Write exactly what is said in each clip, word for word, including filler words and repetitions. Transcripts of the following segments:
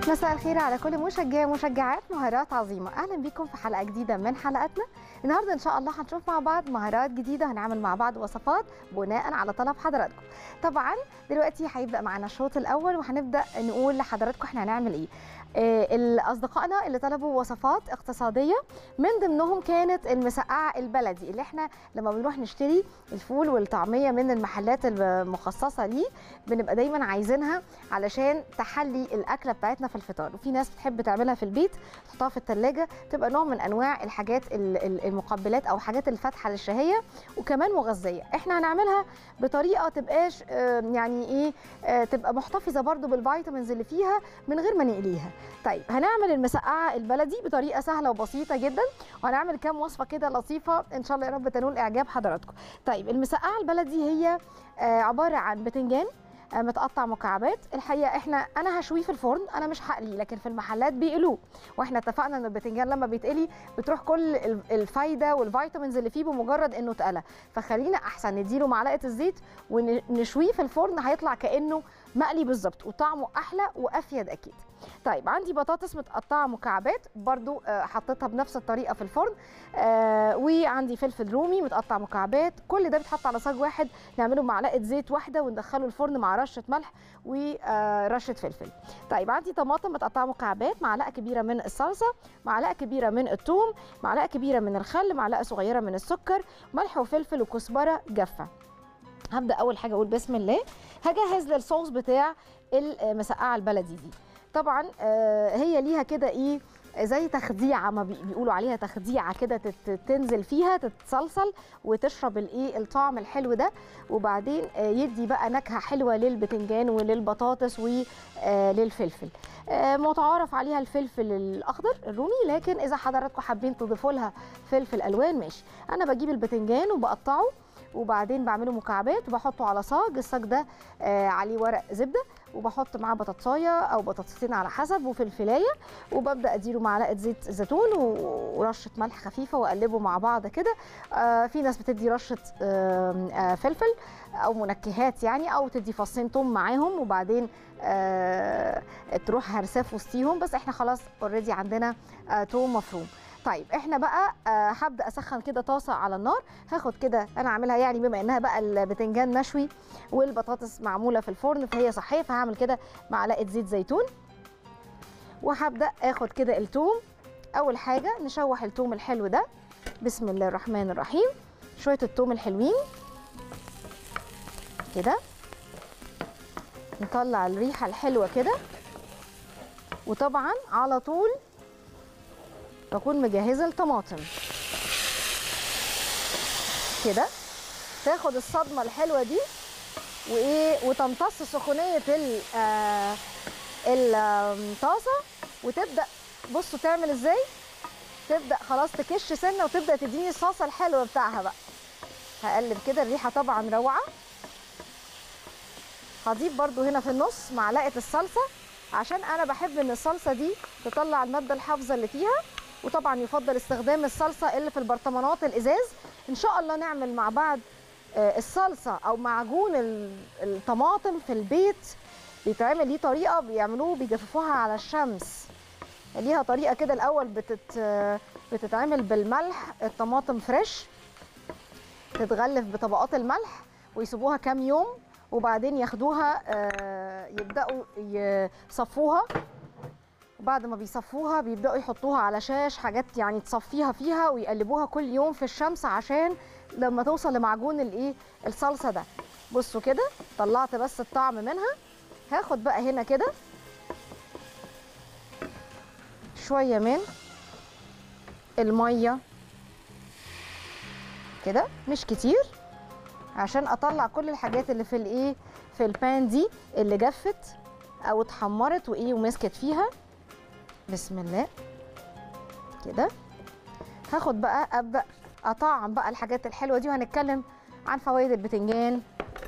مساء الخير على كل مشجع ومشجعات مهارات عظيمة. أهلا بكم في حلقة جديدة من حلقاتنا. النهاردة إن شاء الله هنشوف مع بعض مهارات جديدة، هنعمل مع بعض وصفات بناء على طلب حضراتكم. طبعا دلوقتي هيبدأ معنا الشوط الأول وهنبدأ نقول لحضراتكم احنا هنعمل إيه. آه أصدقائنا اللي طلبوا وصفات اقتصادية من ضمنهم كانت المسقعة البلدي، اللي احنا لما بنروح نشتري الفول والطعمية من المحلات المخصصة ليه بنبقى دايما عايزينها علشان تحلي الأكلة بتاعتنا في الفطار، وفي ناس بتحب تعملها في البيت تحطها في الثلاجة، تبقى نوع من أنواع الحاجات المقبلات أو حاجات الفاتحة للشهية وكمان مغذية. احنا هنعملها بطريقة تبقاش يعني ايه، تبقى محتفظة برضو بالفيتامينز اللي فيها من غير ما نقليها. طيب هنعمل المسقعه البلدي بطريقه سهله وبسيطه جدا، وهنعمل كام وصفه كده لطيفه ان شاء الله يا رب تنول اعجاب حضراتكم. طيب المسقعه البلدي هي عباره عن بتنجان متقطع مكعبات. الحقيقه احنا انا هشويه في الفرن، انا مش هقليه، لكن في المحلات بيقلوه، واحنا اتفقنا ان البتنجان لما بيتقلي بتروح كل الفايده والفيتامينز اللي فيه بمجرد انه اتقلى، فخلينا احسن نديله معلقه الزيت ونشويه في الفرن، هيطلع كانه مقلي بالظبط وطعمه احلى وافيد اكيد. طيب عندي بطاطس متقطعه مكعبات برضو حطيتها بنفس الطريقه في الفرن، آه وعندي فلفل رومي متقطع مكعبات. كل ده بيتحط على صاج واحد، نعمله معلقه زيت واحده وندخله الفرن مع رشه ملح ورشه فلفل. طيب عندي طماطم متقطعه مكعبات، معلقه كبيره من الصلصه، معلقه كبيره من الثوم، معلقه كبيره من الخل، معلقه صغيره من السكر، ملح وفلفل وكزبره جافه. هبدا اول حاجه اقول بسم الله. هجهز للصوص بتاع المسقعه البلدي دي. طبعا هي ليها كده ايه زي تخديعه، ما بيقولوا عليها تخديعه كده، تنزل فيها تتصلصل وتشرب الايه الطعم الحلو ده، وبعدين يدي بقى نكهه حلوه للبتنجان وللبطاطس وللفلفل. متعارف عليها الفلفل الاخضر الرومي، لكن اذا حضراتكم حابين تضيفوا لها فلفل الوان ماشي. انا بجيب البتنجان وبقطعه وبعدين بعمله مكعبات وبحطه على صاج. الصاج ده آه عليه ورق زبده، وبحط معاه بطاطسايه او بطاطستين على حسب وفلفلايه، وببدا اديله معلقه زيت زيتون ورشه ملح خفيفه واقلبه مع بعض كده. آه في ناس بتدي رشه آه آه فلفل او منكهات يعني، او تدي فصين توم معاهم وبعدين آه تروح هرساه وسطيهم، بس احنا خلاص اوريدي عندنا آه توم مفروم. طيب احنا بقى آه هبدا اسخن كده طاسه على النار. هاخد كده انا عاملها يعني بما انها بقى البتنجان مشوي والبطاطس معموله في الفرن فهي صحيه، فهعمل كده معلقه زيت زيتون، وهبدا اخد كده الثوم. اول حاجه نشوح الثوم الحلو ده، بسم الله الرحمن الرحيم. شويه الثوم الحلوين كده، نطلع الريحه الحلوه كده، وطبعا على طول بكون مجهزه الطماطم كده، تاخد الصدمه الحلوه دي وايه وتمتص سخونيه آه الطاسه، وتبدا بصوا تعمل ازاي، تبدا خلاص تكش سنه وتبدا تديني الصلصه الحلوه بتاعها بقى. هقلب كده، الريحه طبعا روعه. هضيف برضو هنا في النص معلقه الصلصه، عشان انا بحب ان الصلصه دي تطلع الماده الحافظه اللي فيها، وطبعا يفضل استخدام الصلصه اللي في البرطمانات الازاز. ان شاء الله نعمل مع بعض الصلصه او معجون الطماطم في البيت، بيتعمل ليه طريقه بيعملوه بيجففوها على الشمس، ليها طريقه كده. الاول بتت بتتعمل بالملح، الطماطم فريش تتغلف بطبقات الملح ويسيبوها كام يوم، وبعدين ياخدوها يبداوا يصفوها، وبعد ما بيصفوها بيبداوا يحطوها على شاش حاجات يعني تصفيها فيها، ويقلبوها كل يوم في الشمس عشان لما توصل لمعجون الايه الصلصه ده. بصوا كده طلعت بس الطعم منها. هاخد بقى هنا كده شويه من الميه كده، مش كتير، عشان اطلع كل الحاجات اللي في الايه في البان دي اللي جفت او اتحمرت وايه ومسكت فيها. بسم الله كده. هاخد بقى ابدا اطعم بقى الحاجات الحلوه دي، وهنتكلم عن فوائد البتنجان.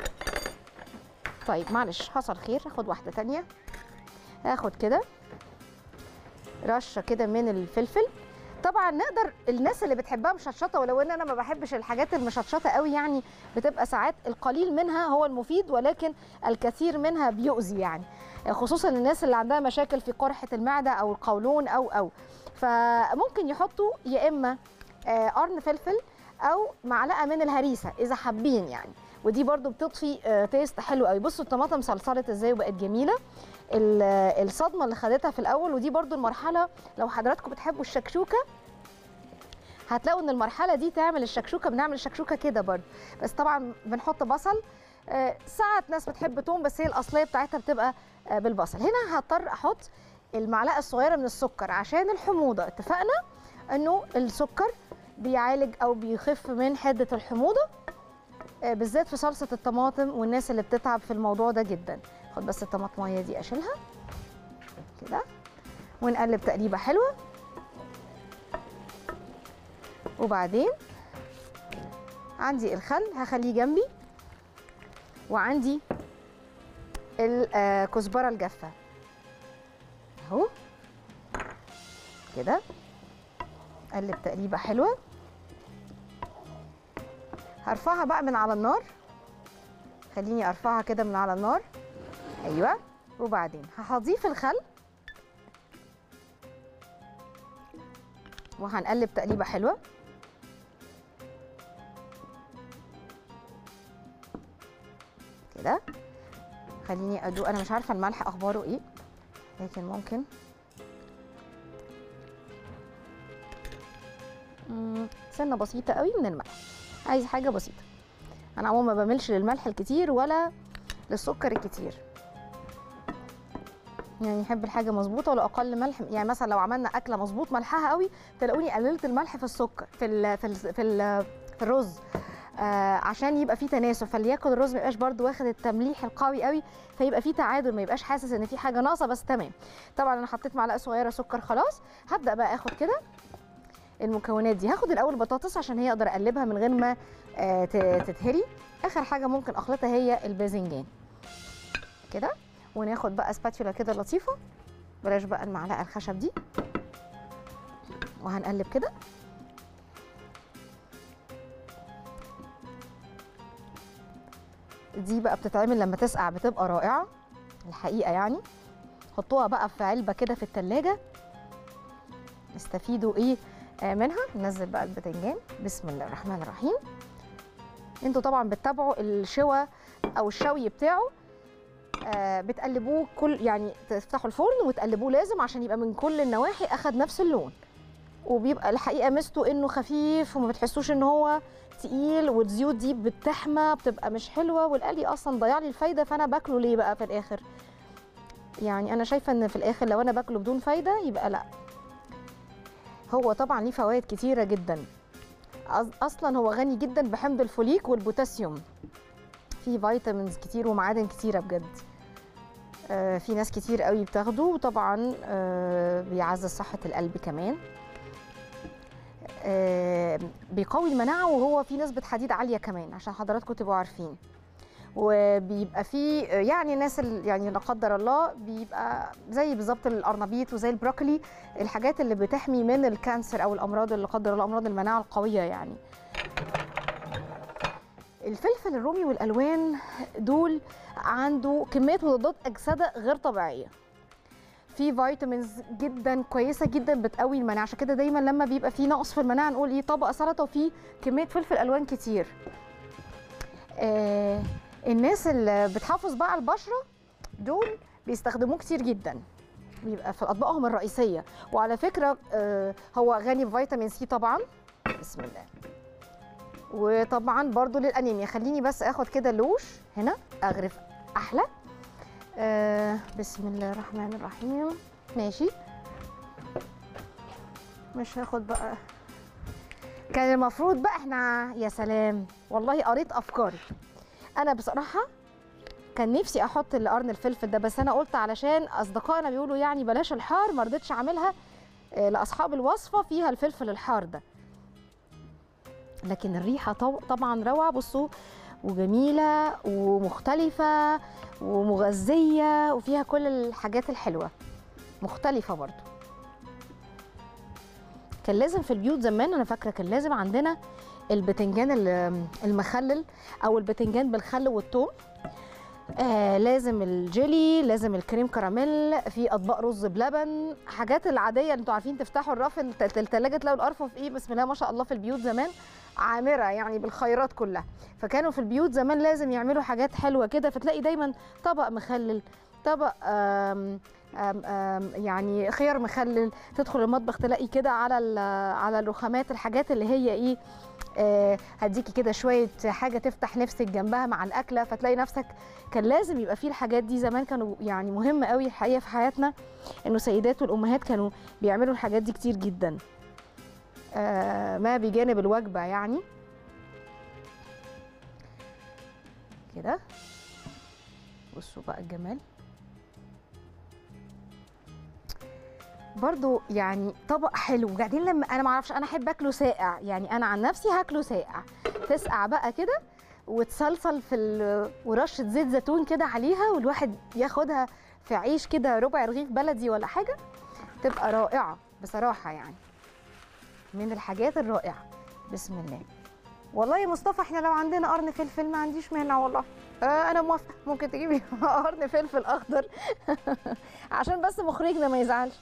طيب معلش حصل خير، هاخد واحده تانية. هاخد كده رشه كده من الفلفل. طبعا نقدر الناس اللي بتحبها مشطشطه، ولو ان انا ما بحبش الحاجات المشطشطه قوي، يعني بتبقى ساعات القليل منها هو المفيد ولكن الكثير منها بيؤذي، يعني خصوصا الناس اللي عندها مشاكل في قرحه المعده او القولون او او فممكن يحطوا يا اما قرن فلفل او معلقه من الهريسه اذا حابين يعني، ودي برده بتضفي تيست حلو قوي. بصوا الطماطم صلصلت ازاي وبقت جميله، الصدمه اللي خدتها في الاول. ودي برده المرحله لو حضراتكم بتحبوا الشكشوكه هتلاقوا ان المرحله دي تعمل الشكشوكه، بنعمل الشكشوكه كده برده، بس طبعا بنحط بصل. ساعات ناس بتحب توم بس هي الاصليه بتاعتها بتبقى بالبصل. هنا هضطر احط المعلقه الصغيره من السكر عشان الحموضه. اتفقنا انه السكر بيعالج او بيخف من حده الحموضه بالذات في صلصه الطماطم، والناس اللي بتتعب في الموضوع ده جدا. خد بس الطماطميه دي اشيلها كده ونقلب تقليبه حلوه. وبعدين عندي الخل هخليه جنبي، وعندي الكزبره الجافه اهو كده. اقلب تقليبه حلوه، هرفعها بقى من على النار. خليني ارفعها كده من على النار، ايوه. وبعدين هضيف الخل وهنقلب تقليبه حلوه كده. خليني ادوق، انا مش عارفه الملح اخباره ايه لكن ممكن سنه بسيطه قوي من الملح، عايز حاجه بسيطه. انا عموما ما بملش للملح الكتير ولا للسكر الكتير، يعني احب الحاجه مظبوطه ولا اقل ملح. يعني مثلا لو عملنا اكله مظبوط ملحها قوي تلاقوني قللت الملح في السكر في ال في ال في, ال في الرز آه عشان يبقى فيه تناسب، فليكن الرز ما يبقاش برده واخد التمليح القوي قوي، فيبقى فيه تعادل، ما يبقاش حاسس ان في حاجه ناقصه. بس تمام. طبعا انا حطيت معلقه صغيره سكر خلاص. هبدا بقى اخد كده المكونات دي. هاخد الاول بطاطس عشان هي اقدر اقلبها من غير ما آه تتهري. اخر حاجه ممكن اخلطها هي الباذنجان كده. وناخد بقى سباتيولا كده لطيفه، بلاش بقى المعلقه الخشب دي، وهنقلب كده. دي بقى بتتعمل لما تسقع بتبقى رائعه الحقيقه يعني. حطوها بقى في علبه كده في التلاجة، نستفيدوا ايه منها. ننزل بقى الباذنجان، بسم الله الرحمن الرحيم. انتوا طبعا بتتابعوا الشوى او الشوي بتاعه، آه بتقلبوه كل يعني تفتحوا الفرن وتقلبوه لازم عشان يبقى من كل النواحي اخد نفس اللون، وبيبقى الحقيقه ميزته انه خفيف وما بتحسوش ان هو تقيل، والزيوت دي بتحمى بتبقى مش حلوه، والقلي اصلا ضيع لي الفايده، فانا باكله ليه بقى في الاخر؟ يعني انا شايفه ان في الاخر لو انا باكله بدون فايده يبقى لا. هو طبعا ليه فوائد كتيره جدا، اصلا هو غني جدا بحمض الفوليك والبوتاسيوم، فيه فيتامينز كتير ومعادن كتيره بجد. آه في ناس كتير قوي بتاخده، وطبعا آه بيعزز صحه القلب كمان. آه بيقوي المناعه، وهو فيه نسبه حديد عاليه كمان عشان حضراتكم تبقوا عارفين. وبيبقى فيه يعني ناس يعني لا قدر الله بيبقى زي بالظبط القرنبيط وزي البروكلي، الحاجات اللي بتحمي من الكانسر او الامراض اللي قدر الله امراض المناعه القويه يعني. الفلفل الرومي والالوان دول عنده كميه مضادات اكسده غير طبيعيه، في فيتامينز جدا كويسه جدا بتقوي المناعه. عشان كده دايما لما بيبقى في نقص في المناعه نقول ايه، طبق سلطه وفيه كميه فلفل الوان كتير. آه الناس اللي بتحافظ بقى على البشره دول بيستخدموه كتير جدا، بيبقى في اطباقهم الرئيسيه. وعلى فكره آه هو غني بفيتامين سي طبعا، بسم الله. وطبعا برضو للانيميا. خليني بس اخد كده لوش هنا اغرف احلى. آه بسم الله الرحمن الرحيم. ماشي، مش هاخد بقى. كان المفروض بقى احنا، يا سلام والله قريت افكاري. انا بصراحه كان نفسي احط القرن الفلفل ده، بس انا قلت علشان اصدقائنا بيقولوا يعني بلاش الحار، ما رضيتش اعملها لاصحاب الوصفه فيها الفلفل الحار ده. لكن الريحه طبعا روعه، بصوا، وجميله ومختلفه ومغذيه وفيها كل الحاجات الحلوه، مختلفه برضو. كان لازم في البيوت زمان، انا فاكره كان لازم عندنا البتنجان المخلل او البتنجان بالخل والثوم، آه لازم الجيلي، لازم الكريم كراميل، في اطباق رز بلبن، حاجات العاديه اللي انتوا عارفين تفتحوا الرف الثلاجه تلاقوا الارفف ايه بسم الله ما شاء الله في البيوت زمان عامره يعني بالخيرات كلها. فكانوا في البيوت زمان لازم يعملوا حاجات حلوه كده، فتلاقي دايما طبق مخلل، طبق آم آم آم يعني خيار مخلل، تدخل المطبخ تلاقي كده على على الرخامات الحاجات اللي هي ايه آه هديكي كده شويه حاجه تفتح نفسك جنبها مع الاكله، فتلاقي نفسك كان لازم يبقى فيه الحاجات دي زمان. كانوا يعني مهم قوي الحقيقه في حياتنا انه سيدات والامهات كانوا بيعملوا الحاجات دي كتير جدا آه ما بجانب الوجبه يعني كده. بصوا بقى الجمال برضو، يعني طبق حلو. وبعدين لما انا ما اعرفش انا احب اكله ساقع، يعني انا عن نفسي هاكله ساقع، تسقع بقى كده وتصلصل في ال... ورشه زيت زيتون كده عليها، والواحد ياخدها في عيش كده ربع رغيف بلدي ولا حاجه، تبقى رائعه بصراحه، يعني من الحاجات الرائعه. بسم الله. والله يا مصطفى احنا لو عندنا قرن فلفل ما عنديش مانع والله، آه انا موافقه، ممكن تجيب لي قرن فلفل اخضر عشان بس مخرجنا ما يزعلش.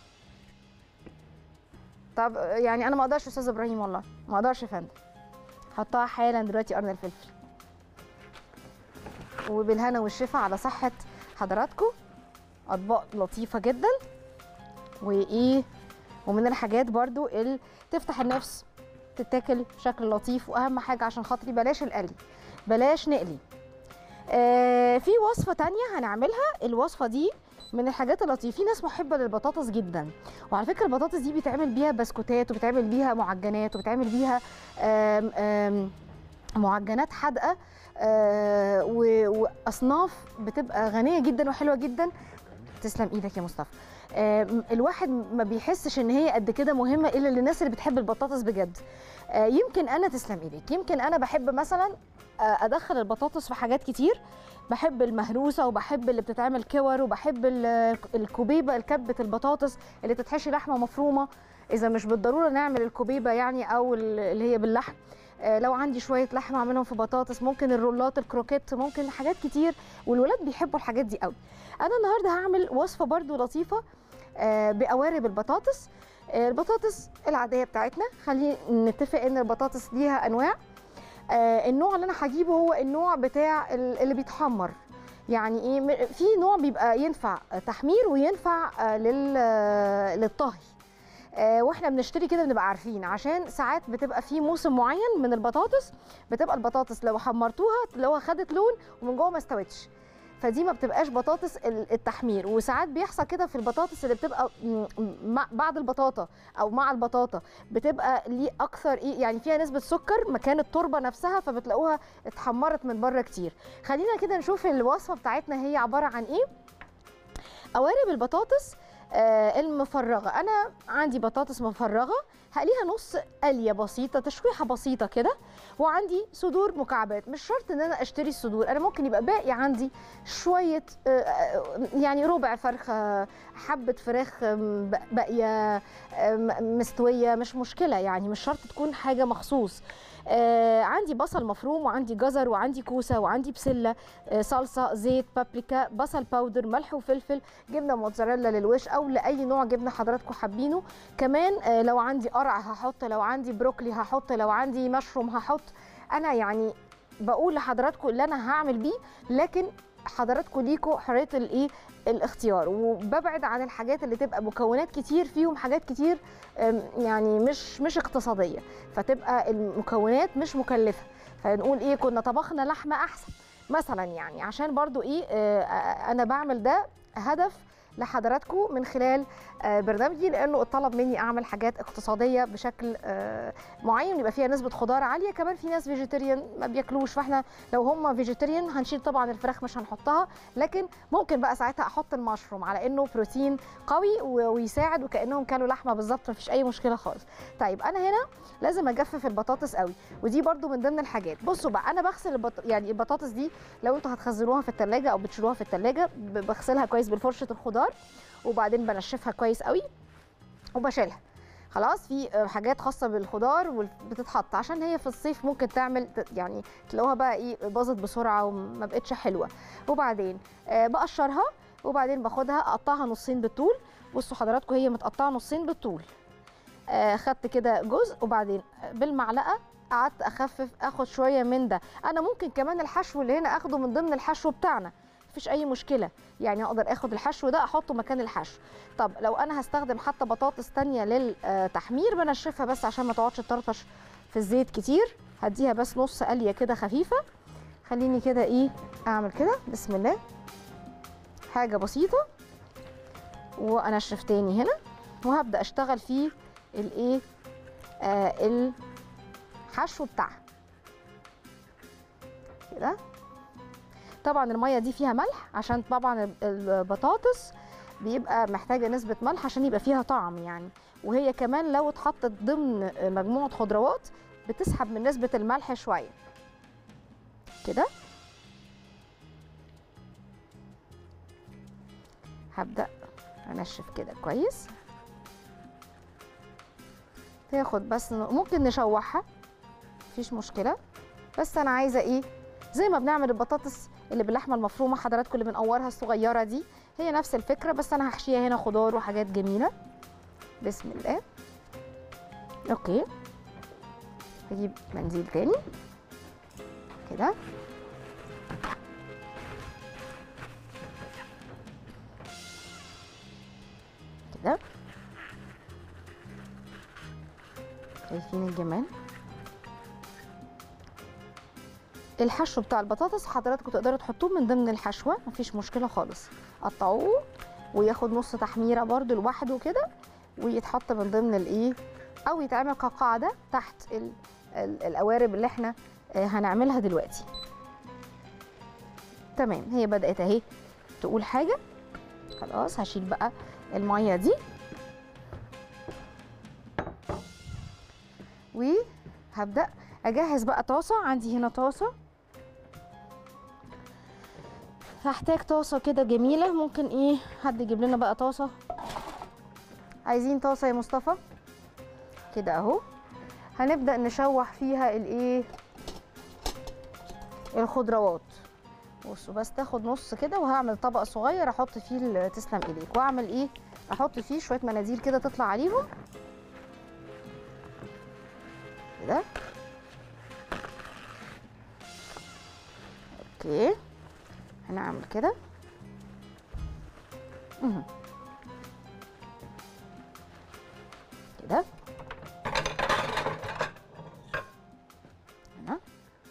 طب يعني انا ما اقدرش استاذ ابراهيم والله ما اقدرش يا فندم، حطها حالا دلوقتي قرن الفلفل. وبالهنا والشفا على صحه حضراتكم. اطباق لطيفه جدا وايه، ومن الحاجات برضو اللي تفتح النفس، تتاكل بشكل لطيف. واهم حاجه عشان خاطري بلاش القلي، بلاش نقلي. آه في وصفه تانية هنعملها، الوصفه دي من الحاجات اللطيفه. في ناس محبه للبطاطس جدا، وعلى فكره البطاطس دي بيتعمل بيها بسكوتات وبيتعمل بيها معجنات وبيتعمل بيها آم آم معجنات حادقه آه واصناف بتبقى غنيه جدا وحلوه جدا. تسلم ايدك يا مصطفى. آه الواحد ما بيحسش ان هي قد كده مهمه الا للناس اللي بتحب البطاطس بجد. آه يمكن انا تسلم ايدك، يمكن انا بحب مثلا آه ادخل البطاطس في حاجات كتير. بحب المهروسه وبحب اللي بتتعمل كور، وبحب الكوبيبه الكبه البطاطس اللي تتحشي لحمه مفرومه، اذا مش بالضروره نعمل الكوبيبه يعني او اللي هي باللحم. آه لو عندي شويه لحمه اعملهم في بطاطس، ممكن الرولات الكروكيت، ممكن حاجات كتير، والولاد بيحبوا الحاجات دي قوي. انا النهارده هعمل وصفه برده لطيفه آه بقوارب البطاطس. آه البطاطس العاديه بتاعتنا، خلينا نتفق ان البطاطس ليها انواع. آه النوع اللي انا هجيبه هو النوع بتاع اللي بيتحمر، يعني ايه، في نوع بيبقى ينفع تحمير وينفع آه للطهي. آه واحنا بنشتري كده بنبقى عارفين، عشان ساعات بتبقى في موسم معين من البطاطس بتبقى البطاطس لو حمرتوها لو خدت لون ومن جوه ما استوتش، فدي ما بتبقاش بطاطس التحمير. وساعات بيحصل كده في البطاطس اللي بتبقى بعد البطاطا او مع البطاطا، بتبقى ليه اكثر ايه يعني فيها نسبه سكر مكان التربه نفسها، فبتلاقوها اتحمرت من بره كتير. خلينا كده نشوف الوصفه بتاعتنا هي عباره عن ايه. قوارب البطاطس آه المفرغه، انا عندي بطاطس مفرغه هقليها نص قليه بسيطه، تشويحه بسيطه كده. وعندي صدور مكعبات، مش شرط ان انا اشتري الصدور، انا ممكن يبقى باقي عندي شويه آه يعني ربع فرخه، حبه فراخ باقيه مستويه، مش مشكله يعني، مش شرط تكون حاجه مخصوص. آه عندي بصل مفروم، وعندي جزر، وعندي كوسه، وعندي بسله، آه صلصه، زيت، بابريكا، بصل باودر، ملح وفلفل، جبنه موتزاريلا للوش او لاي نوع جبنه حضراتكم حابينه. كمان آه لو عندي قرع هحط، لو عندي بروكلي هحط، لو عندي مشروم هحط. انا يعني بقول لحضراتكم اللي انا هعمل بيه، لكن حضراتكم ليكوا حريه الايه الاختيار. وببعد عن الحاجات اللي تبقى مكونات كتير فيهم حاجات كتير يعني مش مش اقتصاديه، فتبقى المكونات مش مكلفه، فنقول ايه كنا طبخنا لحمه احسن مثلا، يعني عشان برضو ايه انا بعمل ده هدف لحضراتكم من خلال برنامجي، لانه اتطلب مني اعمل حاجات اقتصاديه بشكل معين يبقى فيها نسبه خضار عاليه. كمان في ناس فيجيتيريان ما بياكلوش، فاحنا لو هم فيجيتيريان هنشيل طبعا الفراخ مش هنحطها، لكن ممكن بقى ساعتها احط المشروم على انه بروتين قوي ويساعد وكانهم كانوا لحمه بالظبط، مفيش اي مشكله خالص. طيب انا هنا لازم اجفف البطاطس قوي، ودي برده من ضمن الحاجات. بصوا بقى انا بغسل البط... يعني البطاطس دي لو انتوا هتخزنوها في الثلاجه او بتشيلوها في الثلاجه، بغسلها كويس بالفرشه الخضار، وبعدين بنشفها كويس قوي وبشيلها. خلاص في حاجات خاصه بالخضار بتتحط عشان هي في الصيف ممكن تعمل يعني تلاقوها بقى ايه باظت بسرعه وما بقتش حلوه. وبعدين بقشرها وبعدين باخدها اقطعها نصين بالطول. بصوا حضراتكم هي متقطعه نصين بالطول. خدت كده جزء وبعدين بالمعلقه قعدت اخفف اخد شويه من ده. انا ممكن كمان الحشو اللي هنا اخده من ضمن الحشو بتاعنا مفيش اي مشكله، يعني اقدر اخد الحشو ده احطه مكان الحشو. طب لو انا هستخدم حتى بطاطس تانية للتحمير بنشفها بس عشان ما تقعدش تطرطش في الزيت كتير، هديها بس نص قليه كده خفيفه. خليني كده ايه اعمل كده بسم الله حاجه بسيطه وانشف تاني هنا وهبدا اشتغل فيه الايه آه الحشو بتاعها كده. طبعا الميه دي فيها ملح عشان طبعا البطاطس بيبقى محتاجه نسبه ملح عشان يبقى فيها طعم يعني، وهي كمان لو اتحطت ضمن مجموعه خضروات بتسحب من نسبه الملح شويه كده. هبدا انشف كده كويس. تاخد بس ممكن نشوحها مفيش مشكله، بس انا عايزه ايه زي ما بنعمل البطاطس اللي باللحمه المفرومه حضراتكم اللي بنقورها الصغيره دي، هي نفس الفكره بس انا هحشيها هنا خضار وحاجات جميله. بسم الله. اوكي هجيب منديل تاني كده كده. شايفين الجمال؟ الحشو بتاع البطاطس حضراتكم تقدروا تحطوه من ضمن الحشوه مفيش مشكله خالص. قطعوه وياخد نص تحميره برده لوحده كده ويتحط من ضمن الايه او يتعمل كقاعده تحت ال ال القوارب اللي احنا هنعملها دلوقتي. تمام هي بدات اهي تقول حاجه. خلاص هشيل بقى الميه دي وهبدا اجهز بقى طاسه. عندي هنا طاسه، هحتاج طاسه كده جميله. ممكن ايه حد يجيب لنا بقى طاسه؟ عايزين طاسه يا مصطفى كده اهو. هنبدا نشوح فيها الايه الخضروات. بصوا بس تاخد نص كده وهعمل طبق صغير احط فيه تسلم ايديك، واعمل ايه احط فيه شويه مناديل كده تطلع عليهم كده. اوكي هنعمل كده كده هنا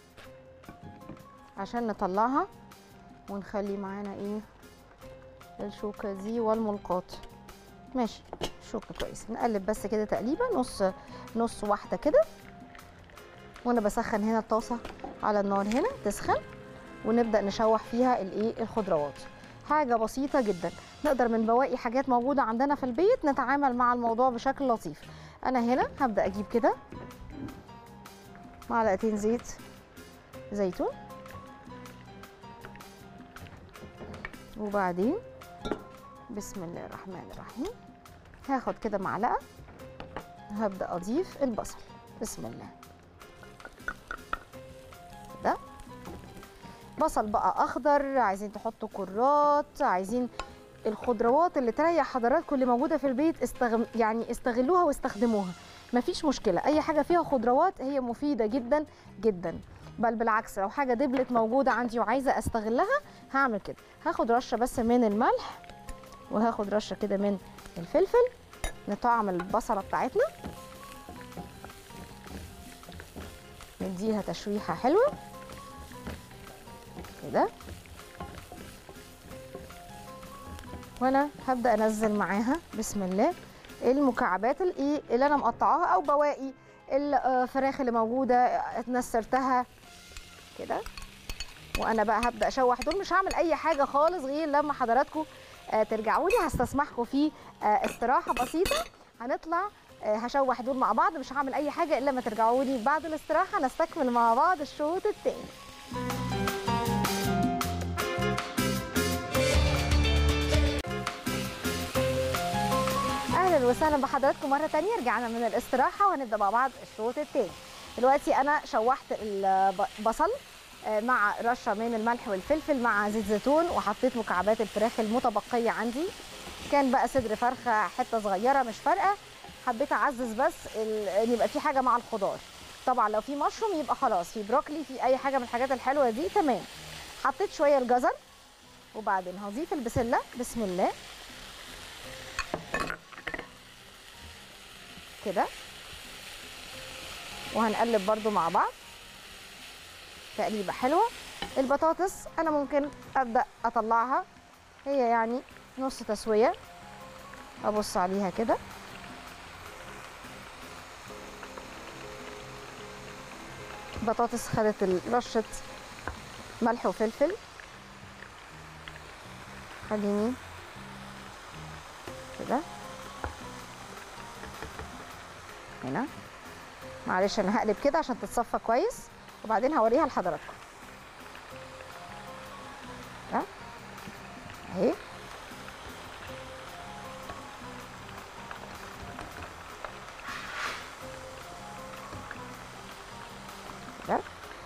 عشان نطلعها ونخلي معانا ايه الشوكه دي والملقاط. ماشي شوكه كويس. نقلب بس كده تقليبه نص نص واحده كده. وانا بسخن هنا الطاسه على النار هنا تسخن ونبدا نشوح فيها الايه الخضروات. حاجه بسيطه جدا نقدر من بواقي حاجات موجوده عندنا في البيت نتعامل مع الموضوع بشكل لطيف. انا هنا هبدا اجيب كده معلقتين زيت زيتون وبعدين بسم الله الرحمن الرحيم هاخد كده معلقه هبدا اضيف البصل. بسم الله ده بصل بقى اخضر، عايزين تحطوا كرات، عايزين الخضروات اللي تريح حضراتكم اللي موجوده في البيت استغم... يعني استغلوها واستخدموها مفيش مشكله. اي حاجه فيها خضروات هي مفيده جدا جدا، بل بالعكس لو حاجه دبلت موجوده عندي وعايزه استغلها هعمل كده. هاخد رشه بس من الملح وهاخد رشه كده من الفلفل نطعم البصله بتاعتنا نديها تشويحه حلوه كده. وانا هبدا انزل معاها بسم الله المكعبات الايه اللي انا مقطعاها او بواقي الفراخ اللي موجوده اتنسرتها كده. وانا بقى هبدا اشوح دول، مش هعمل اي حاجه خالص غير لما حضراتكم ترجعوا لي. هستسمحكم في استراحه بسيطه هنطلع هشوح دول مع بعض، مش هعمل اي حاجه الا لما ترجعوا لي بعد الاستراحه نستكمل مع بعض الشوط الثاني. اهلا وسهلا بحضراتكم مره تانية. رجعنا من الاستراحه وهنبدا مع بعض الشوط التاني. دلوقتي انا شوحت البصل مع رشه من الملح والفلفل مع زيت زيتون، وحطيت مكعبات الفراخ المتبقيه عندي. كان بقى صدر فرخه حته صغيره مش فارقه، حبيت اعزز بس ان يبقى في حاجه مع الخضار. طبعا لو في مشروم يبقى خلاص، في بروكلي، في اي حاجه من الحاجات الحلوه دي تمام. حطيت شويه الجزر، وبعدين هضيف البسله. بسم الله كده، وهنقلب برضو مع بعض تقليبه حلوه. البطاطس انا ممكن ابدا اطلعها، هي يعني نص تسويه، ابص عليها كده. بطاطس خدت رشه ملح وفلفل. خليني كده هنا، معلش انا هقلب كده عشان تتصفى كويس، وبعدين هوريها لحضراتكم. ده اهي ده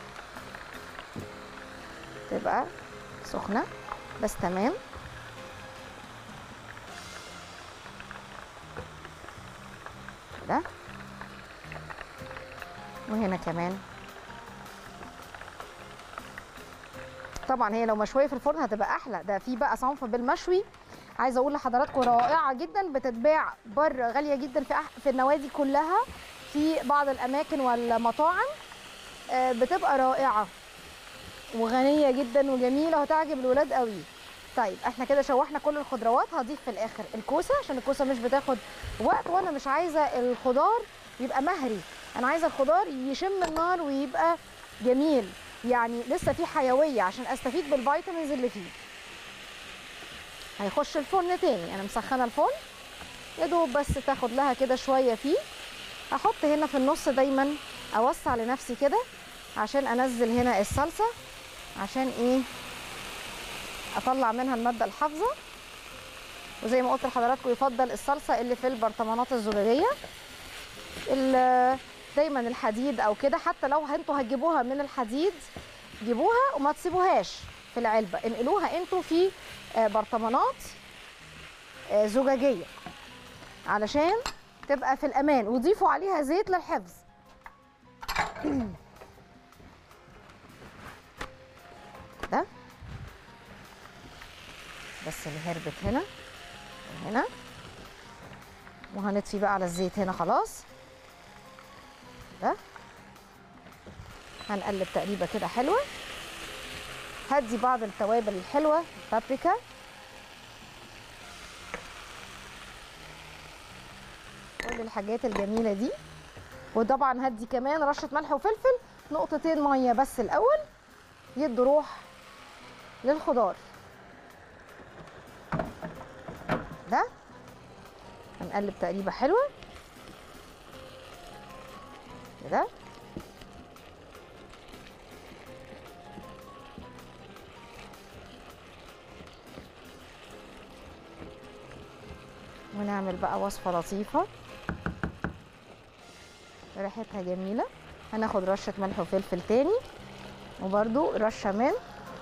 تبقى سخنه بس تمام. ده وهنا كمان. طبعا هي لو مشويه في الفرن هتبقى احلى. ده في بقى صنف بالمشوي، عايزه اقول لحضراتكم رائعه جدا، بتتباع بره غاليه جدا في في النوادي كلها، في بعض الاماكن والمطاعم بتبقى رائعه وغنيه جدا وجميله وهتعجب الولاد قوي. طيب احنا كده شوحنا كل الخضروات. هضيف في الاخر الكوسه عشان الكوسه مش بتاخد وقت، وانا مش عايزه الخضار يبقى مهري، انا عايزه الخضار يشم النار ويبقى جميل، يعني لسه فيه حيويه عشان استفيد بالفيتامينز اللي فيه. هيخش الفرن تاني، انا مسخنه الفرن يا دوب بس تاخد لها كده شويه فيه. هحط هنا في النص دايما، اوسع لنفسي كده عشان انزل هنا الصلصه، عشان ايه؟ اطلع منها الماده الحافظه. وزي ما قلت لحضراتكم يفضل الصلصه اللي في البرطمانات الزجاجيه، دايما الحديد او كده، حتى لو انتوا هتجيبوها من الحديد جيبوها وما تسيبوهاش في العلبه، انقلوها انتوا في برطمانات زجاجيه علشان تبقى في الامان، وضيفوا عليها زيت للحفظ. ده بس اللي هربت هنا وهنا، وهنطفي بقى على الزيت هنا خلاص. ده هنقلب تقليبه كده حلوه. هدي بعض التوابل الحلوه، بابريكا، كل الحاجات الجميله دي. وطبعا هدي كمان رشه ملح وفلفل، نقطتين ميه بس الاول يدوا روح للخضار. ده هنقلب تقليبه حلوه كده. ونعمل بقى وصفه لطيفه ريحتها جميله. هناخد رشه ملح وفلفل تاني، وبرده رشه من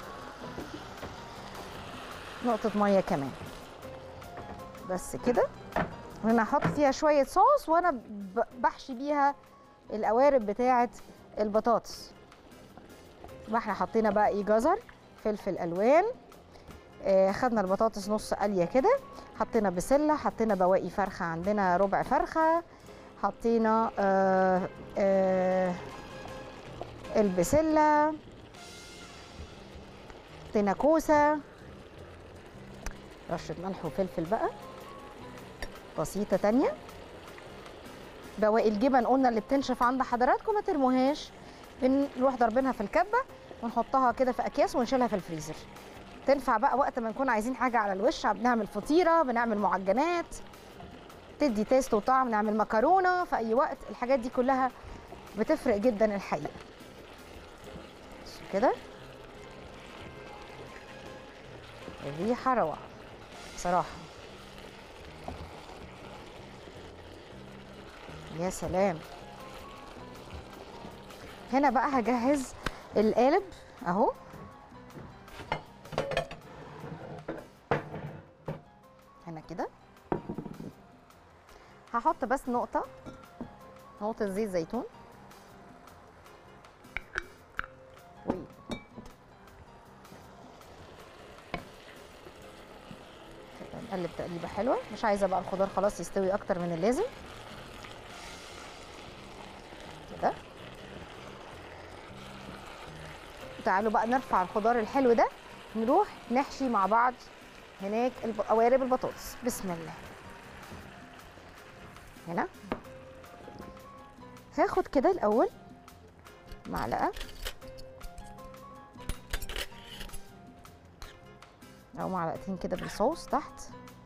نقطه ميه كمان بس كده. وهنا هحط فيها شويه صوص، وانا بحشي بيها القوارب بتاعه البطاطس. يبقى احنا حطينا بقى ايه؟ جزر، فلفل الوان، آه خدنا البطاطس نص قليه كده، حطينا بسله، حطينا بواقي فرخه، عندنا ربع فرخه، حطينا آه آه البسله، حطينا كوسه، رشه ملح وفلفل بقى بسيطه تانيه. بواقي الجبن قلنا اللي بتنشف عند حضراتكم ما ترموهاش، بنروح ضاربينها في الكبه ونحطها كده في اكياس ونشيلها في الفريزر. تنفع بقى وقت ما نكون عايزين حاجه على الوش، بنعمل فطيره، بنعمل معجنات تدي تيست وطعم، نعمل مكرونه في اي وقت. الحاجات دي كلها بتفرق جدا الحقيقه. كده الريحه روعه بصراحه. يا سلام. هنا بقى هجهز القالب اهو. هنا كده هحط بس نقطة نقطة زيت زيتون و نقلب تقليبة حلوة. مش عايزة بقى الخضار خلاص يستوي أكتر من اللازم كده. تعالوا بقى نرفع الخضار الحلو ده، نروح نحشي مع بعض هناك قوارب البطاطس. بسم الله. هنا هاخد كده الأول معلقة أو معلقتين كده بالصوص تحت.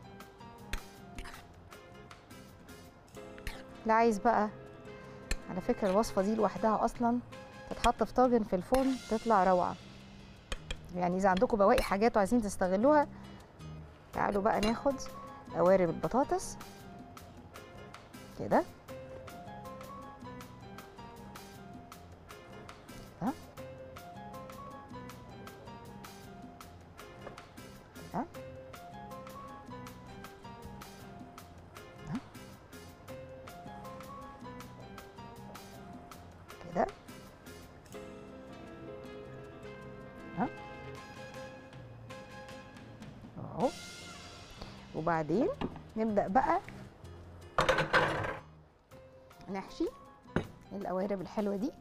لا عايز بقى، على فكرة الوصفة دي لوحدها أصلا تتحط في طاجن في الفرن تطلع روعة. يعني إذا عندكم بواقي حاجات وعايزين تستغلوها، تعالوا بقى ناخد قوارب البطاطس كده. ها كده كده ها اهو. وبعدين نبدأ بقى نحشي القوارب الحلوة دي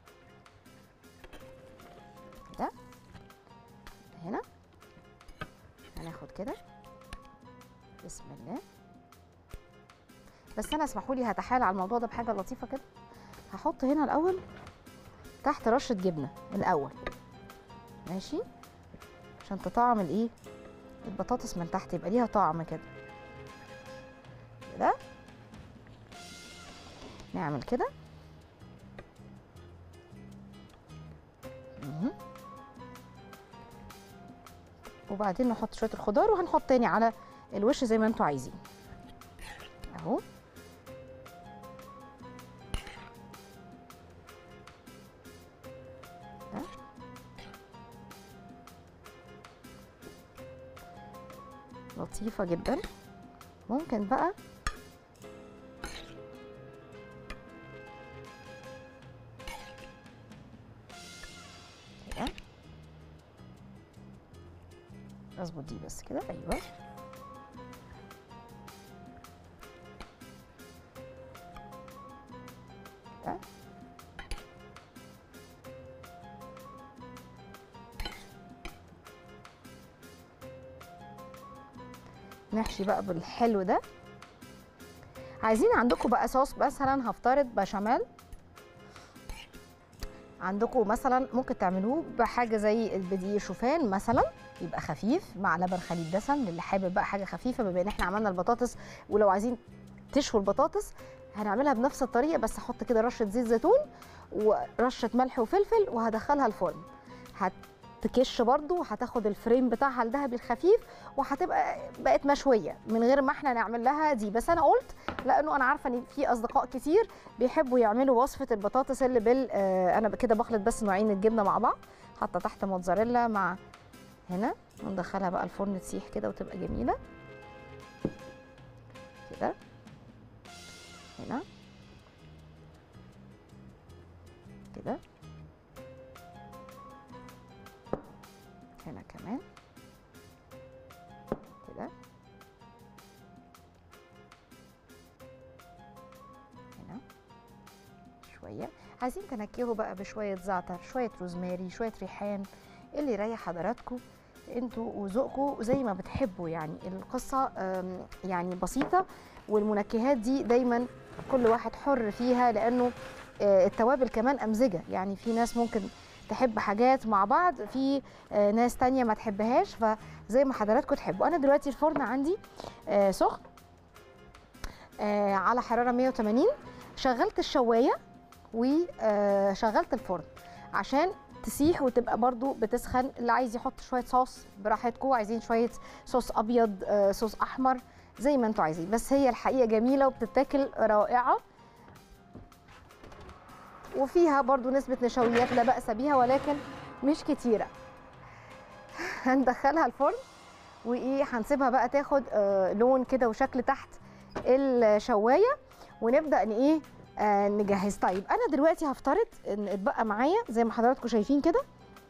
كده. هنا هناخد كده بسم الله. بس انا اسمحوا لي هتحايل على الموضوع ده بحاجة لطيفة كده. هحط هنا الاول تحت رشة جبنة الاول، ماشي، عشان تطعم الايه البطاطس من تحت، يبقى ليها طعم كده كده. نعمل كده وبعدين نحط شويه الخضار وهنحط تاني على الوش زي ما انتوا عايزين اهو. لطيفه جدا. ممكن بقى كده اظبط دي بس كده. ايوه كده. نحشي بقى بالحلو ده. عايزين عندكم بقى صوص مثلا، هفترض بشاميل عندكم مثلا، ممكن تعملوه بحاجه زي البدي شوفان مثلا، يبقى خفيف مع لبن خليط دسم للي حابب بقى حاجه خفيفه. بما ان احنا عملنا البطاطس، ولو عايزين تشووا البطاطس هنعملها بنفس الطريقه، بس احط كده رشه زيت زيتون ورشه ملح وفلفل وهدخلها الفرن. هتكش برضو وهتاخد الفريم بتاعها الذهبي الخفيف، وهتبقى بقت مشويه من غير ما احنا نعمل لها دي. بس انا قلت لانه انا عارفه ان في اصدقاء كتير بيحبوا يعملوا وصفه البطاطس اللي بال آه انا كده بخلط بس نوعين الجبنه مع بعض، حاطه تحت موتزاريلا مع هنا، وندخلها بقى الفرن تسيح كده وتبقى جميله كده. هنا كده، هنا كمان كده، هنا شويه. عايزين تنكهوا بقى بشويه زعتر، شويه روزماري، شويه ريحان، اللي يريح حضراتكم انتوا وذوقكم زي ما بتحبوا. يعني القصه يعني بسيطه، والمنكهات دي دايما كل واحد حر فيها، لانه التوابل كمان امزجه. يعني في ناس ممكن تحب حاجات مع بعض، في ناس تانية ما تحبهاش، فزي ما حضراتكم تحبوا. انا دلوقتي الفرن عندي سخن على حراره مية وتمانين، شغلت الشوايه وشغلت الفرن عشان تسيح وتبقى برضو بتسخن. اللي عايز يحط شويه صوص براحتكم، عايزين شويه صوص ابيض، صوص احمر، زي ما انتوا عايزين. بس هي الحقيقه جميله وبتتاكل رائعه. وفيها برضو نسبه نشويات لا باس بيها ولكن مش كتيره. هندخلها الفرن وايه هنسيبها بقى تاخد آه لون كده وشكل تحت الشوايه، ونبدا ان ايه آه نجهز. طيب انا دلوقتي هفترض ان اتبقى معايا زي ما حضراتكم شايفين كده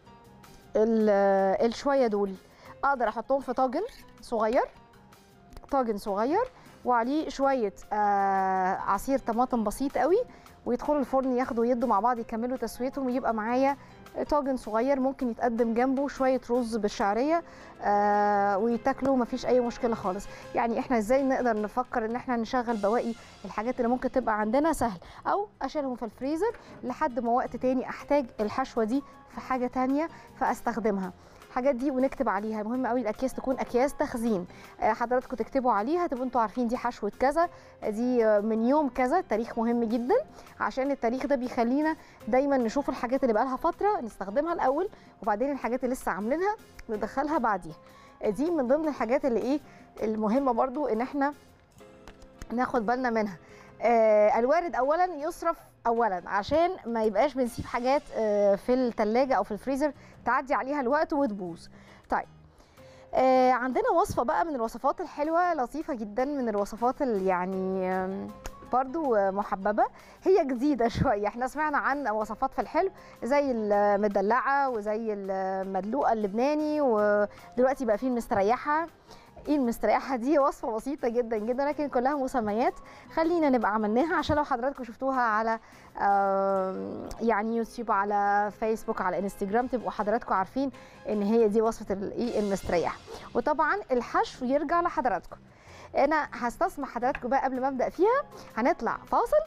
الشويه دول، اقدر احطهم في طاجن صغير، طاجن صغير وعليه شويه آه عصير طماطم بسيط قوي، ويدخلوا الفرن ياخدوا يدوا مع بعض يكملوا تسويتهم، ويبقى معايا طاجن صغير ممكن يتقدم جنبه شويه رز بالشعريه آه ويتاكلوا مفيش اي مشكله خالص. يعني احنا ازاي نقدر نفكر ان احنا نشغل بواقي الحاجات اللي ممكن تبقى عندنا؟ سهل، او اشيلهم في الفريزر لحد ما وقت تاني احتاج الحشوه دي في حاجه تانيه فاستخدمها. الحاجات دي ونكتب عليها، مهم قوي الاكياس تكون اكياس تخزين، حضراتكم تكتبوا عليها تبقوا انتوا عارفين دي حشوه كذا، دي من يوم كذا. التاريخ مهم جدا عشان التاريخ ده بيخلينا دايما نشوف الحاجات اللي بقالها فتره نستخدمها الاول، وبعدين الحاجات اللي لسه عاملينها ندخلها بعديها. دي من ضمن الحاجات اللي ايه المهمه برضو ان احنا ناخد بالنا منها. آه الوارد اولا يصرف اولا عشان ما يبقاش بنسيب حاجات آه في الثلاجه او في الفريزر تعدي عليها الوقت وتبوظ. طيب آه عندنا وصفه بقى من الوصفات الحلوه لطيفه جدا، من الوصفات اللي يعني آه برضو محببه، هي جديده شويه. احنا سمعنا عن وصفات في الحلو زي المدلعه وزي المدلوقه اللبناني، ودلوقتي بقى في المستريحه. ايه المستريحه دي؟ وصفه بسيطه جدا جدا لكن كلها مسميات، خلينا نبقى عملناها عشان لو حضراتكم شفتوها على يعني يوتيوب، على فيسبوك، على انستجرام، تبقوا حضراتكم عارفين ان هي دي وصفه الايه المستريحه. وطبعا الحشو يرجع لحضراتكم. انا هستسمح حضراتكم بقى قبل ما ابدا فيها هنطلع فاصل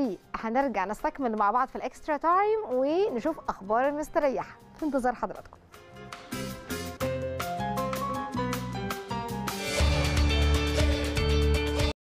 وهنرجع نستكمل مع بعض في الاكسترا تايم ونشوف اخبار المستريحه. في انتظار حضراتكم.